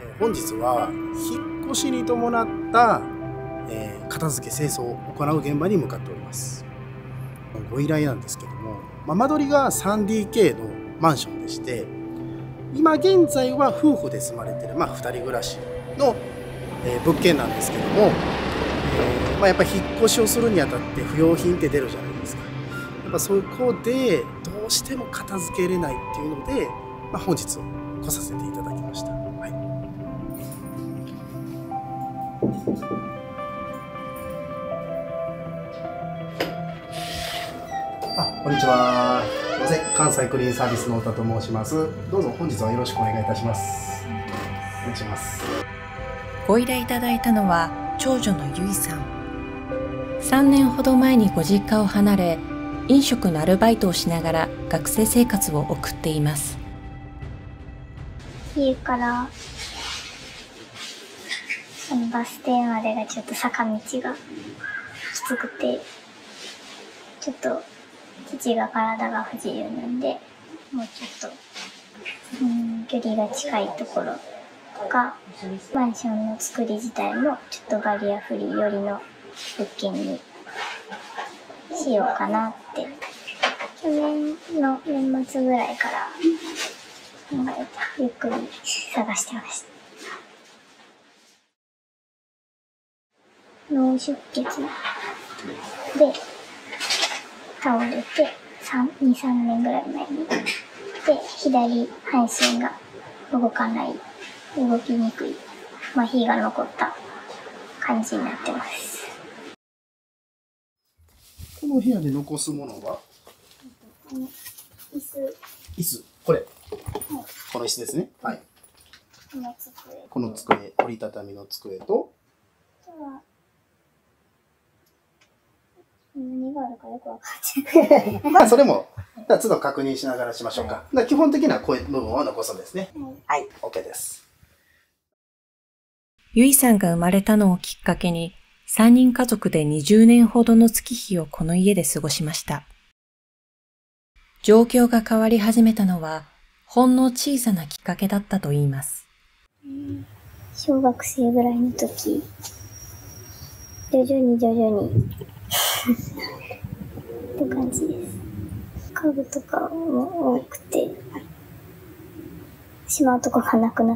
本日は引っ越しに伴った、片付け清掃を行う現場に向かっております。ご依頼なんですけども、間取りが 3DK のマンションでして、今現在は夫婦で住まれている、2人暮らしの、物件なんですけども、やっぱり引っ越しをするにあたって不要品って出るじゃないですか。やっぱそこでどうしても片付けれないっていうので、本日来させていただきました。はい。こんにちは。すいません。関西クリーンサービスの太田と申します。どうぞ本日はよろしくお願いいたします。お願いします。 ご依頼いただいたのは長女のゆいさん。3年ほど前にご実家を離れ、飲食のアルバイトをしながら学生生活を送っています。 家からバス停までがちょっと坂道がきつくて、ちょっと父が体が不自由なんで、もうちょっと、距離が近いところとか、マンションの作り自体もちょっとバリアフリー寄りの物件にしようかなって、去年の年末ぐらいから考えてゆっくり探してました。脳出血で倒れて2、3年ぐらい前に。で、左半身が動かない、動きにくい、麻痺が残った感じになってます。 この部屋で残すものは椅子、これ、はい、この椅子ですね。はい。この机、折りたたみの机と、 何があるかよくわかんない。 それも、ちょっと確認しながらしましょうか。基本的にはこういう部分を残すんですね。はい、OK です。 ゆいさんが生まれたのをきっかけに、3人家族で20年ほどの月日をこの家で過ごしました。状況が変わり始めたのは、ほんの小さなきっかけだったといいます。 小学生ぐらいの時、徐々にって感じです。家具とかも多くて、しまうとこがなくなって、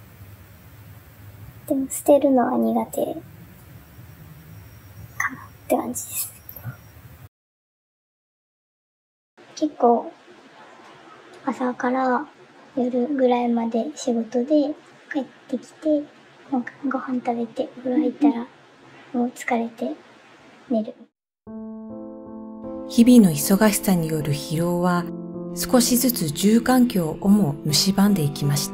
でも捨てるのは苦手かなって感じです。結構朝から夜ぐらいまで仕事で帰ってきて、ご飯食べてお風呂入ったらもう疲れて寝る。 日々の忙しさによる疲労は少しずつ住環境をも蝕んでいきました。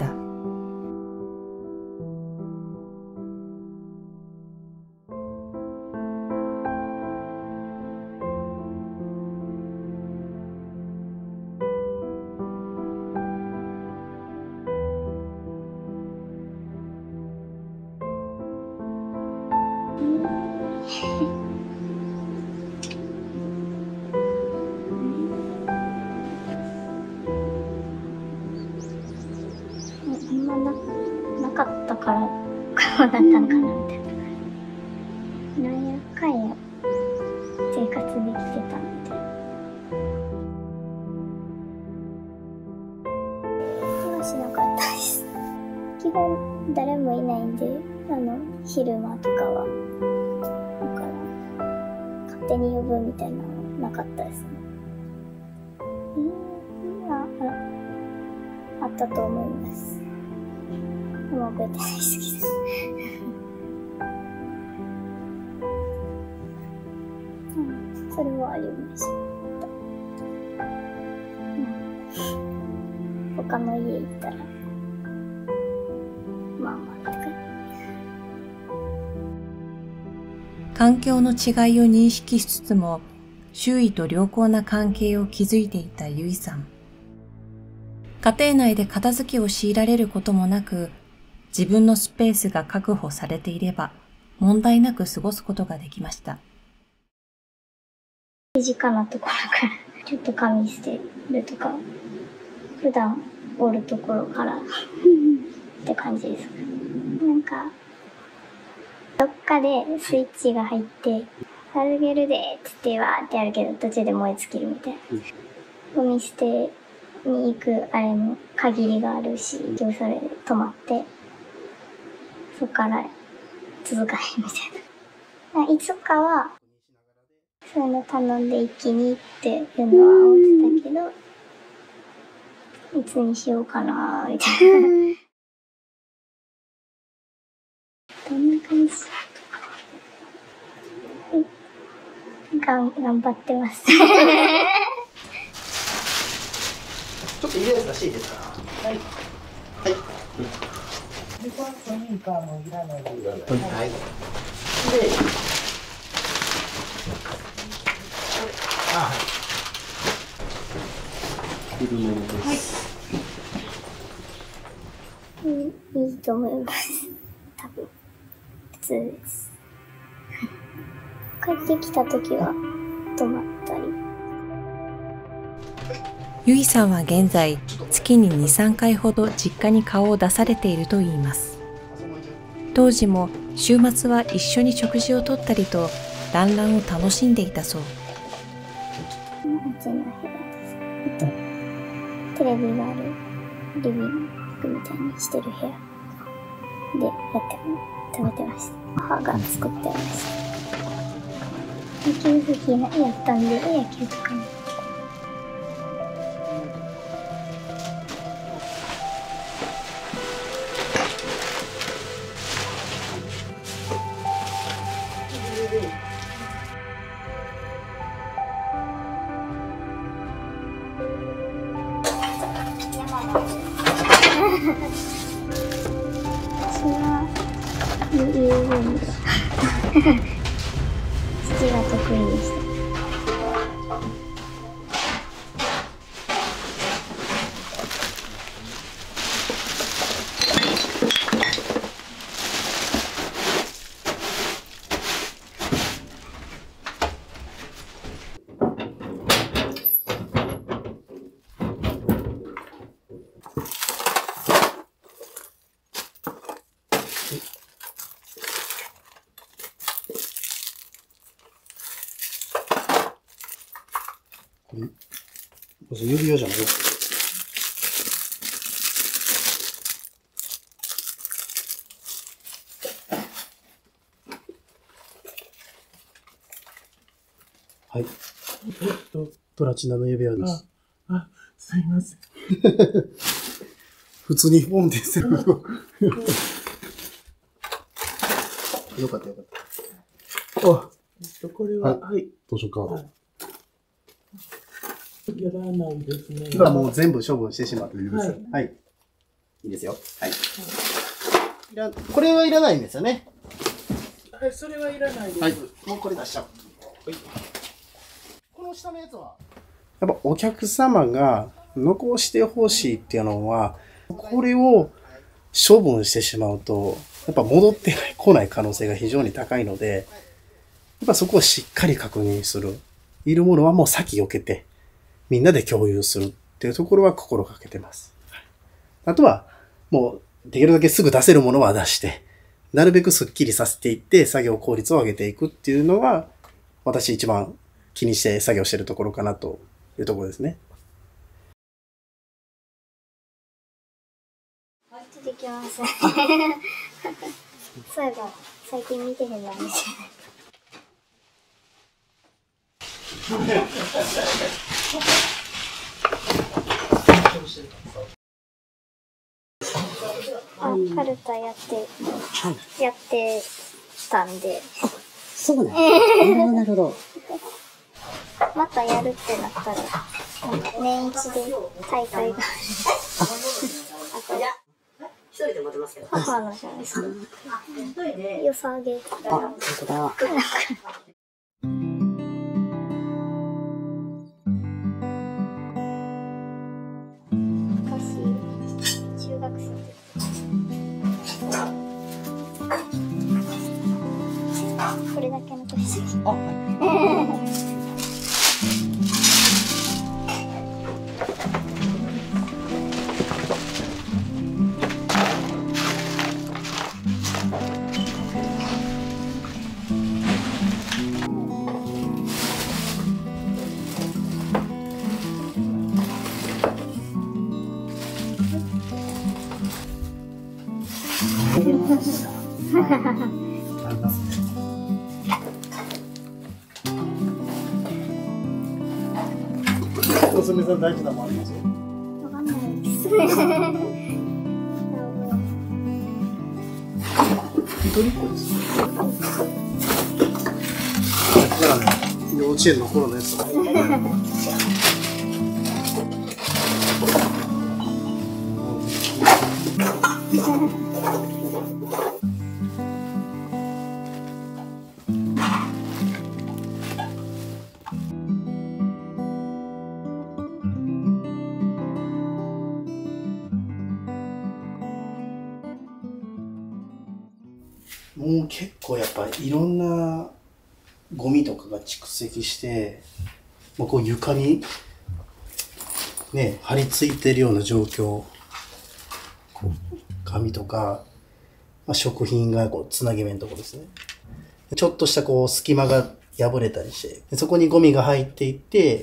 なかったからこうなったのかなみたいな。なんやかんや生活できてたみたいな。はしなかったです。基本誰もいないんで、昼間とかはだから勝手に呼ぶみたいなのはなかったですね。あったと思います。もう覚えてないですけど。それはありました。他の家行ったら、まあって感じ。 環境の違いを認識しつつも、周囲と良好な関係を築いていたゆいさん。家庭内で片付けを強いられることもなく、自分のスペースが確保されていれば、問題なく過ごすことができました。 身近なところからちょっと紙捨てるとか、普段おるところからって感感じです。なんか、どっかでスイッチが入って、片付けるでって言ってわーってやるけど、途中で燃え尽きるみたいな。ゴミ捨てに行くあれも限りがあるし、それで止まって、そこから続かへんみたいな。いつかは、そういうの頼んで一気にっていうのは思ってたけど、いつにしようかなみたいな。どんな感じ？頑張ってます。ちょっと入れやすいいですか。はい。はい。 で、この古民家はもういらないです。 はい。で、はい。いるものです。 いいと思います。多分普通です。帰ってきた時は泊まったり。 ゆいさんは現在、月に2、3回ほど実家に顔を出されているといいます。当時も週末は一緒に食事をとったりと、団らんを楽しんでいたそう。 うちの部屋です。テレビがあるリビングみたいにしてる部屋で食べてました。母が作ってました。野球好きやったんで、野球とかも。私は遊軍です。父が得意でした。 指輪じゃない？はい。プラチナの指輪です。 すいません。 普通に本ですよ。よかったよかった。 これは、はい。 図書カード。 やらないですね。 今もう全部処分してしまっていいです。はい。いいですよ。はい。これはいらないんですよね。 はい、それはいらないです。 はい。もうこれ出しちゃう。はい。この下のやつはやっぱお客様が残してほしいっていうのは、これを処分してしまうと、やっぱ戻ってこない可能性が非常に高いので、やっぱそこをしっかり確認する。いるものはもう先避けて、みんなで共有するっていうところは心がけてます。あとは、もうできるだけすぐ出せるものは出して、なるべくスッキリさせていって作業効率を上げていくっていうのは、私一番気にして作業しているところかなというところですね。 出てきます。そういえば最近見てへんなみたいな。カルタやってたんで。 そうなんなるほど。 またやるってなったら、年一で大会が。 一人で持てますけど。 母のじゃないですか。良さげ。 本当だ。 これだけ残して。 ありますね。娘さん大事なもんあります？ わかんないです。 一人っ子です。じゃあね、幼稚園の頃のやつ。もう結構やっぱりいろんなゴミとかが蓄積して、もうこう床にね、張り付いてるような状況。こう紙とか、食品がこうつなぎ目のところですね。ちょっとしたこう隙間が破れたりして、そこにゴミが入っていって、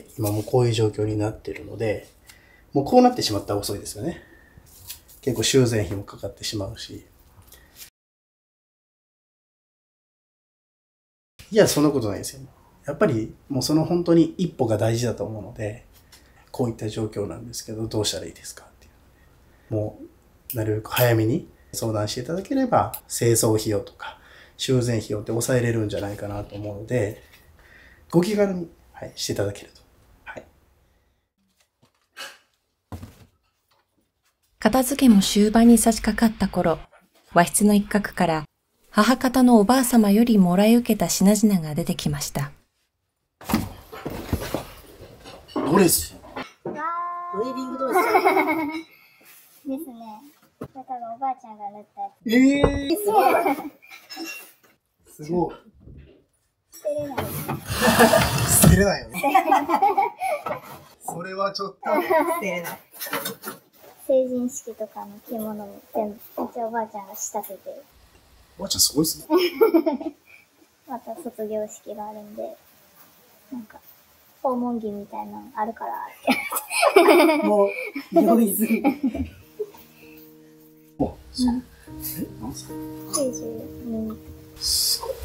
今もうこういう状況になっているので、もうこうなってしまったら遅いですよね。結構修繕費もかかってしまうし。いや、そんなことないですよ。やっぱりもうその本当に一歩が大事だと思うので、こういった状況なんですけど、どうしたらいいですかっていう。もう、なるべく早めに相談していただければ、清掃費用とか修繕費用って抑えれるんじゃないかなと思うので、ご気軽に、していただけると。 片付けも終盤に差し掛かった頃、和室の一角から母方のおばあ様よりもらい受けた品々が出てきました。 ドレス。 ウェディングドレス。 ですね。これ多分おばあちゃんが縫ったやつ。 すごい。すごい。 捨てれない。 捨てれないよね。それはちょっと。 捨てれない。 成人式とかの着物も全部、めっちゃおばあちゃんが仕立てて。 おばあちゃんすごいっすね。 また卒業式があるんで、なんか、訪問着みたいなのあるからって。 もう、用意する。 あ、そう。何歳 92。 すごい。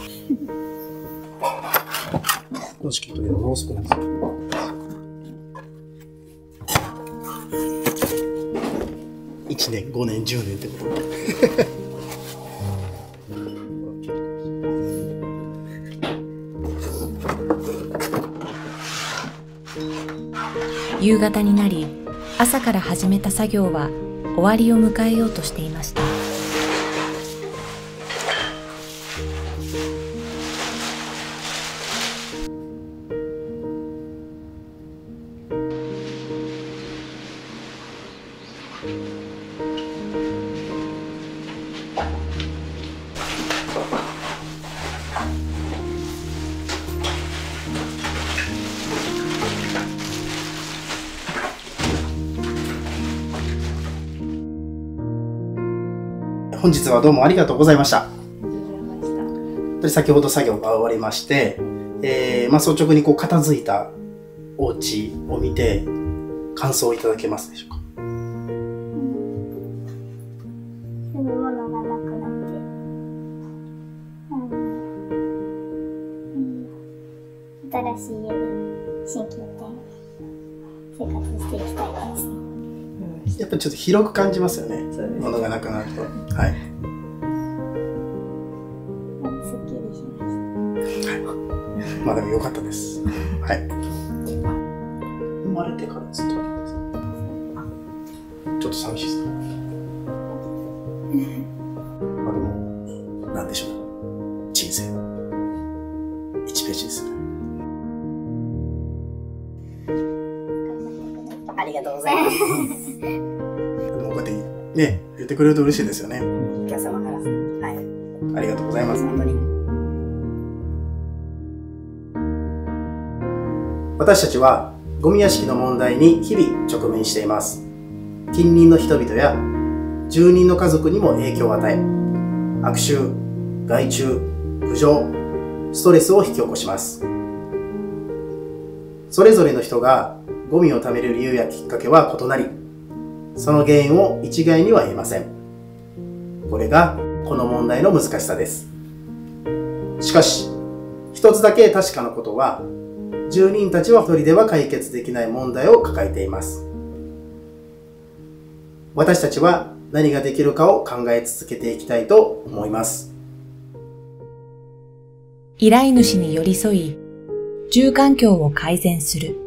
この式というのはロースコなんですよ。1年、5年、10年ってこと。 夕方になり、朝から始めた作業は終わりを迎えようとしていました。 本日はどうもありがとうございました。先ほど作業が終わりまして、率直にこう片付いたお家を見て感想をいただけますでしょうか。 住むものがなくなって、新しい家で心機一転生活していきたいです。 やっぱりちょっと広く感じますよね。ものがなくなると。はい。 すっきりしました。 はい。まあでも良かったです。はい。生まれてからずっとなんですか。ちょっと寂しいですね。まあでも、なんでしょう。人生の1ページですね。 ありがとうございます。 でもこうやってね、言ってくれると嬉しいですよね。 お客様から。はい。 ありがとうございます。 本当に。 私たちはゴミ屋敷の問題に日々直面しています。近隣の人々や住人の家族にも影響を与え、悪臭、害虫、苦情、ストレスを引き起こします。それぞれの人がゴミを貯める理由やきっかけは異なり、その原因を一概には言えません。 これがこの問題の難しさです。しかし、一つだけ確かなことは、住人たちは一人では解決できない問題を抱えています。私たちは何ができるかを考え続けていきたいと思います。 依頼主に寄り添い、住環境を改善する。